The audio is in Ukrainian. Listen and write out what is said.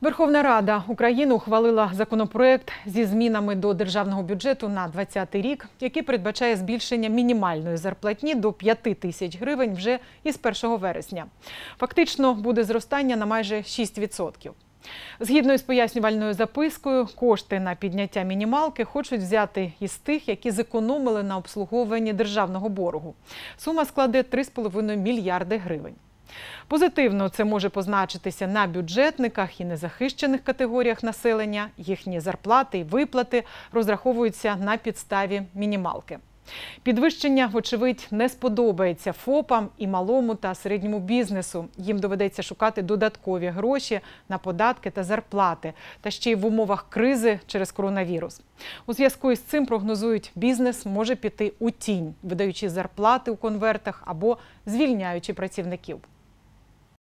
Верховна Рада України ухвалила законопроект зі змінами до державного бюджету на 2020 рік, який передбачає збільшення мінімальної зарплатні до 5 тисяч гривень вже із 1 вересня. Фактично буде зростання на майже 6%. Згідно із пояснювальною запискою, кошти на підняття мінімалки хочуть взяти із тих, які зекономили на обслуговуванні державного боргу. Сума складе 3,5 мільярди гривень. Позитивно це може позначитися на бюджетниках і незахищених категоріях населення. Їхні зарплати і виплати розраховуються на підставі мінімалки. Підвищення, вочевидь, не сподобається ФОПам і малому та середньому бізнесу. Їм доведеться шукати додаткові гроші на податки та зарплати, та ще й в умовах кризи через коронавірус. У зв'язку із цим, прогнозують, бізнес може піти у тінь, видаючи зарплати у конвертах або звільняючи працівників.